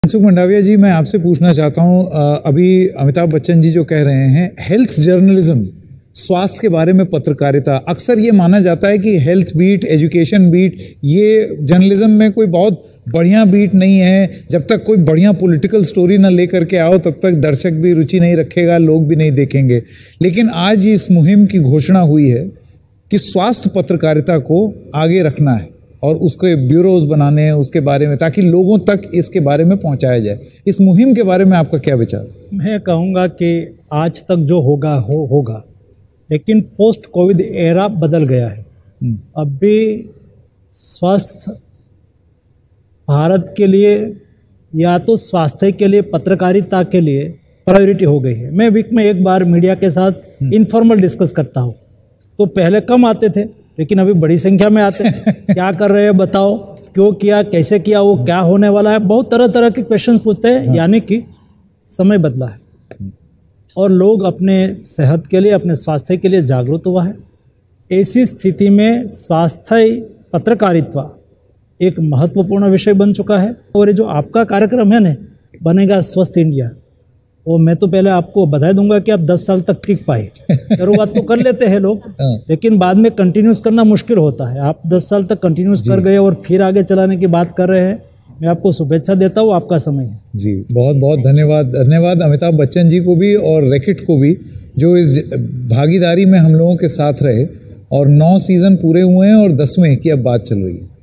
मनसुख मंडाविया जी, मैं आपसे पूछना चाहता हूँ, अभी अमिताभ बच्चन जी जो कह रहे हैं हेल्थ जर्नलिज्म, स्वास्थ्य के बारे में पत्रकारिता, अक्सर ये माना जाता है कि हेल्थ बीट, एजुकेशन बीट, ये जर्नलिज्म में कोई बहुत बढ़िया बीट नहीं है। जब तक कोई बढ़िया पॉलिटिकल स्टोरी ना लेकर के आओ तब तक दर्शक भी रुचि नहीं रखेगा, लोग भी नहीं देखेंगे। लेकिन आज इस मुहिम की घोषणा हुई है कि स्वास्थ्य पत्रकारिता को आगे रखना है और उसके ब्यूरोज बनाने हैं उसके बारे में, ताकि लोगों तक इसके बारे में पहुंचाया जाए। इस मुहिम के बारे में आपका क्या विचार? मैं कहूँगा कि आज तक जो होगा होगा, लेकिन पोस्ट कोविड एरा बदल गया है। अभी स्वास्थ्य भारत के लिए या तो स्वास्थ्य के लिए, पत्रकारिता के लिए प्रायोरिटी हो गई है। मैं वीक में एक बार मीडिया के साथ इनफॉर्मल डिस्कस करता हूँ, तो पहले कम आते थे लेकिन अभी बड़ी संख्या में आते हैं। क्या कर रहे हैं बताओ, क्यों किया, कैसे किया, वो क्या होने वाला है, बहुत तरह तरह के क्वेश्चन पूछते हैं। यानी कि समय बदला है और लोग अपने सेहत के लिए, अपने स्वास्थ्य के लिए जागरूक हुआ है। ऐसी स्थिति में स्वास्थ्य पत्रकारिता एक महत्वपूर्ण विषय बन चुका है। और ये जो आपका कार्यक्रम है ना, बनेगा स्वस्थ इंडिया, वो मैं तो पहले आपको बता दूंगा कि आप 10 साल तक टिक पाए। शुरुआत तो कर लेते हैं लोग, लेकिन बाद में कंटिन्यूस करना मुश्किल होता है। आप 10 साल तक कंटिन्यूस कर गए और फिर आगे चलाने की बात कर रहे हैं। मैं आपको शुभेच्छा देता हूँ, आपका समय है। जी, बहुत बहुत धन्यवाद। धन्यवाद अमिताभ बच्चन जी को भी और रैकेट को भी, जो इस भागीदारी में हम लोगों के साथ रहे। और 9 सीज़न पूरे हुए हैं और 10वें की अब बात चल रही है।